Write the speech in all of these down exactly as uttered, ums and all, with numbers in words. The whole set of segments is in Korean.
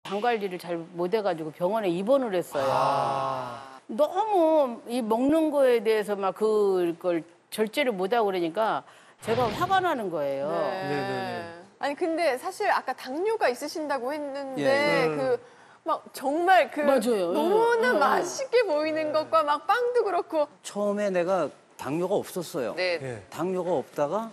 당 관리를 잘 못해가지고 병원에 입원을 했어요. 아. 너무 이 먹는 거에 대해서 막 그걸 절제를 못하고 그러니까 제가 화가 나는 거예요. 네. 네네네. 아니 근데 사실 아까 당뇨가 있으신다고 했는데 예. 그 막 정말 그 맞아요. 너무나 예. 예. 맛있게 보이는 것과 막 빵도 그렇고 처음에 내가 당뇨가 없었어요. 네. 예. 당뇨가 없다가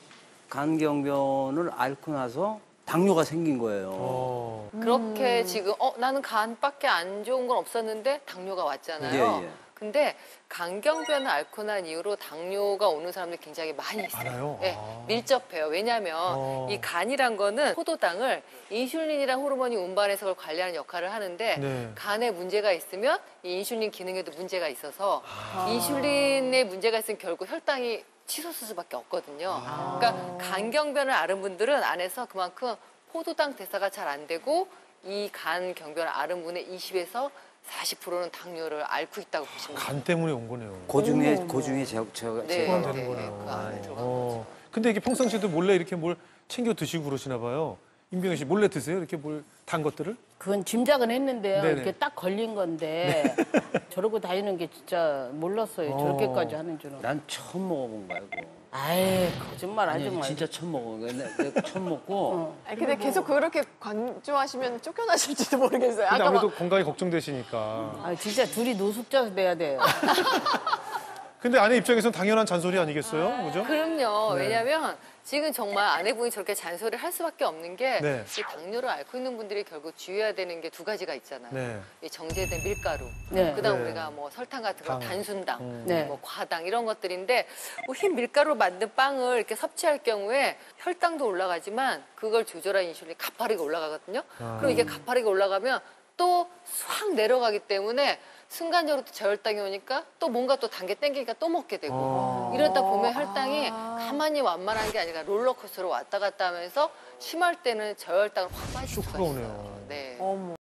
간경변을 앓고 나서 당뇨가 생긴 거예요. 어. 그렇게 음. 지금 어 나는 간밖에 안 좋은 건 없었는데 당뇨가 왔잖아요. 예, 예. 근데 간경변을 앓고 난 이후로 당뇨가 오는 사람들이 굉장히 많이 있어요. 많아요? 네, 아. 밀접해요. 왜냐하면 어. 이 간이란 거는 포도당을 인슐린이란 호르몬이 운반해서 그걸 관리하는 역할을 하는데 네. 간에 문제가 있으면 이 인슐린 기능에도 문제가 있어서 아. 인슐린에 문제가 있으면 결국 혈당이 치솟을 수밖에 없거든요. 아. 그러니까 간경변을 앓은 분들은 안에서 그만큼 포도당 대사가 잘 안 되고 이 간 경변을 앓은 분의 이십에서 사십 퍼센트는 당뇨를 앓고 있다고 보시면 돼요. 간 때문에 온 거네요. 그 중에 그 중에 제, 제가 네. 제가 포함되는 네, 거네요. 그 안에 들어간 어. 근데 이게 평상시에도 몰래 이렇게 뭘 챙겨 드시고 그러시나 봐요. 임병현 씨 몰래 드세요? 이렇게 뭘 단 것들을? 그건 짐작은 했는데요. 네네. 이렇게 딱 걸린 건데 저러고 다니는 게 진짜 몰랐어요. 어. 저렇게까지 하는 줄은. 난 처음 먹어본 거야, 그거. 아이 거짓말 하지 아니, 마. 진짜 처음 먹어본 거야. 내가, 내가 처음 먹고 어. 아니 근데 계속 그렇게 강조하시면 쫓겨나실지도 모르겠어요. 근데 아까 아무래도 막 건강이 걱정되시니까. 아 진짜 둘이 노숙자 돼야 돼요. 근데 아내 입장에서는 당연한 잔소리 아니겠어요? 그죠? 그럼요. 네. 왜냐하면 지금 정말 아내분이 저렇게 잔소리를 할 수밖에 없는 게 네. 이 당뇨를 앓고 있는 분들이 결국 주의해야 되는 게 두 가지가 있잖아요. 네. 이 정제된 밀가루, 네. 그다음 네. 우리가 뭐 설탕 같은 거, 당. 단순당, 음. 네. 뭐 과당 이런 것들인데 뭐 흰 밀가루로 만든 빵을 이렇게 섭취할 경우에 혈당도 올라가지만 그걸 조절한 인슐린이 가파르게 올라가거든요. 아. 그럼 이게 가파르게 올라가면 또 확 내려가기 때문에 순간적으로 또 저혈당이 오니까 또 뭔가 또 단계 땡기니까 또 먹게 되고 어. 이러다 보면 혈당이 아. 가만히 완만한 게 아니라 롤러코스터로 왔다 갔다 하면서 심할 때는 저혈당을 확 빠질 수가 쇼크가 있어요. 오네요. 네. 어머.